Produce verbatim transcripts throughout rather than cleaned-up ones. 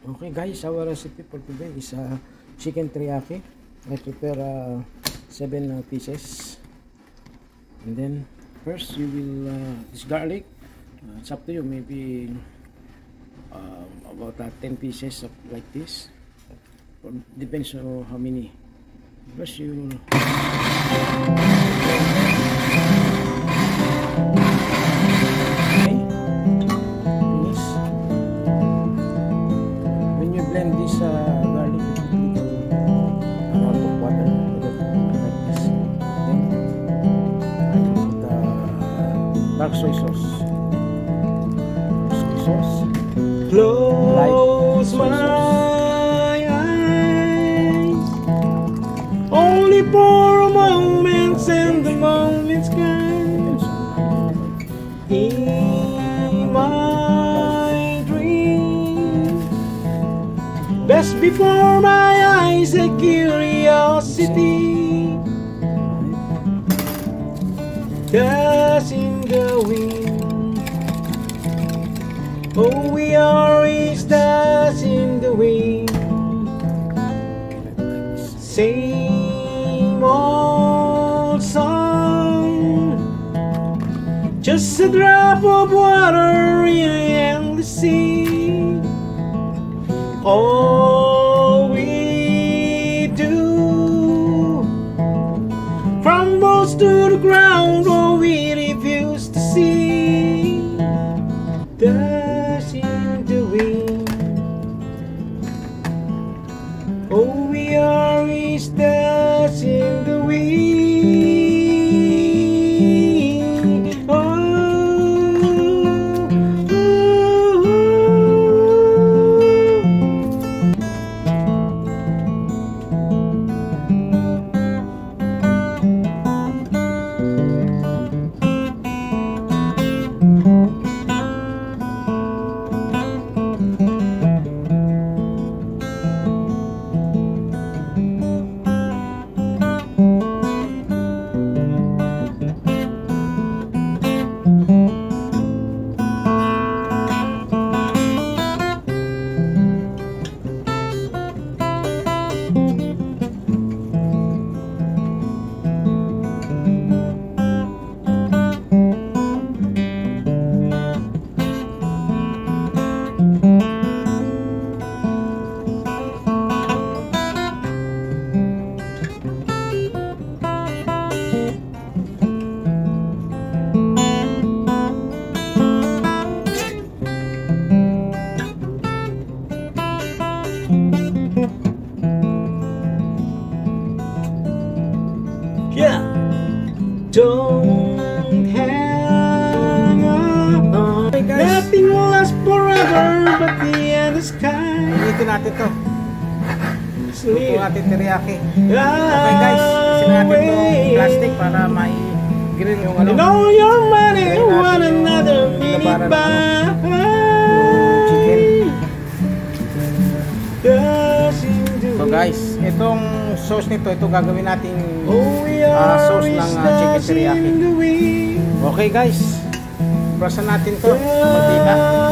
Okay guys, our recipe for today is uh, chicken teriyaki. I prepare uh, seven uh, pieces, and then first you will uh, this garlic. Uh, it's up to you. Maybe uh, about uh, ten pieces of like this. Depends on how many. First you will blend this uh, garlic with a little amount of water like this. Then I will put uh, dark soy sauce. Soy sauce. Close my eyes, only for a moment, and the moment's gone. In my dream, best before my eyes a curiosity, dust in the wind. Oh, we are is dust in the wind. Same old song, just a drop of water in the sea. All we do crumbles to the ground, or we refuse to see. Dust in the wind. Oh, we are is dust in the wind. Oh. Yeah, don't hang on. Nothing will last forever but the end of the sky. Ito natin to. Sleep. Ito natin teriyaki. Okay guys, isin natin itong plastic para may grill yung ano. And all your money, one another minute by. So guys, itong sauce nito, ito gagawin nating uh, sauce ng uh, chicken teriyaki. Okay guys, prasan natin to, mantika.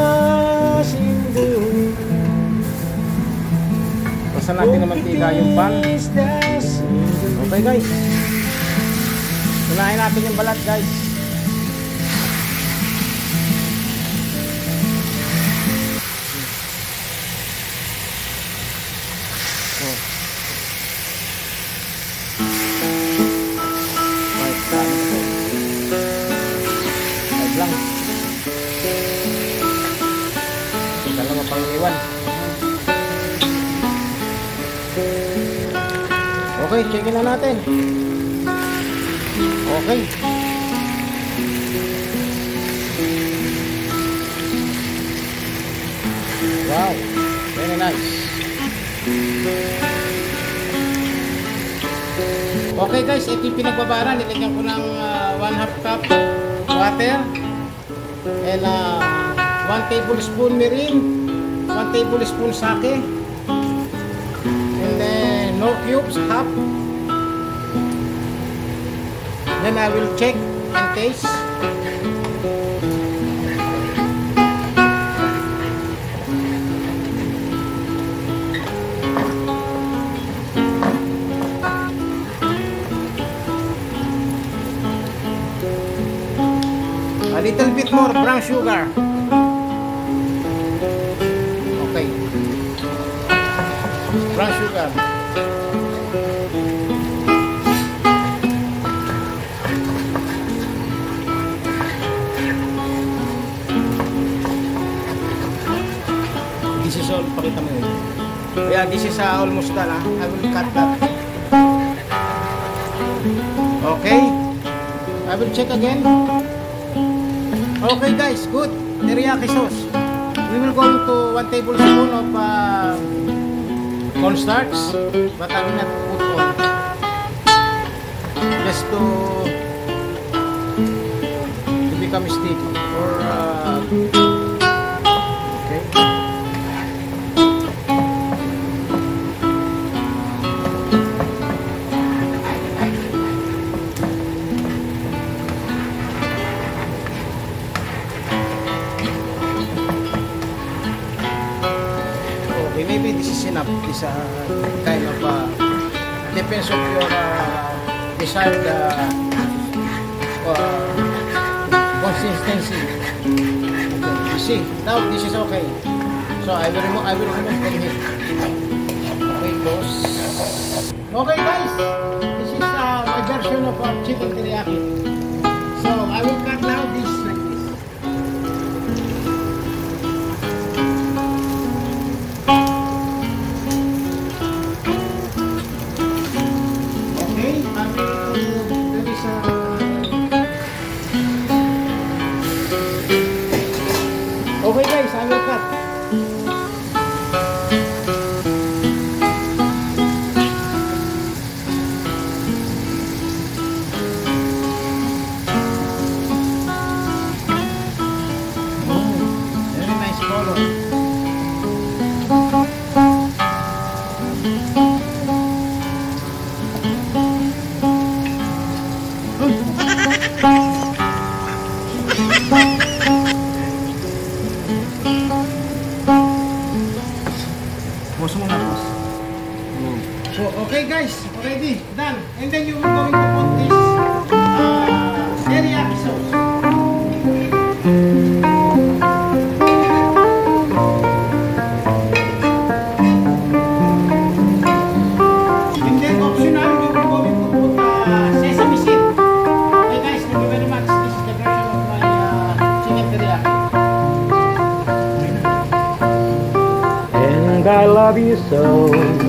Prasan natin ng mantika yung pan. Okay guys, unahin natin yung balat guys. Lang dalawa pang iwan. Okay, checkin na natin. Okay, wow, very nice. Okay guys, ito yung pinagbabaran. Nilagyan ko ng uh, one half cup water and uh, one tablespoon mirin, one tablespoon sake, and then nor cubes half. Then I will check and taste. brown sugar. Okay. Brown sugar. This is all, pakita mo yun. Yeah, this is uh, almost done. Huh? I will cut that. Okay. I will check again. Okay guys, good. Teriyaki sauce. We will go to one tablespoon of uh, cornstarch, but I will not put all. Just to to become sticky. Or uh, okay. Maybe this is enough. This uh, kind of uh, depends on your uh, desired uh, uh, consistency. Okay. You see, now this is okay. So I will remove. I will remove from here. Okay, boss. Okay, guys. This is uh, my version of uh, chicken teriyaki. So I will cut now this like this. Okay guys, I will cut. Oh, very nice color. So, okay guys, already done. And then you will going to put this uh, teriyaki sauce. And then optional, you will going to put uh, sesame seed. Okay guys, thank you very much. This is the version of my uh, chicken teriyaki. And I love you so.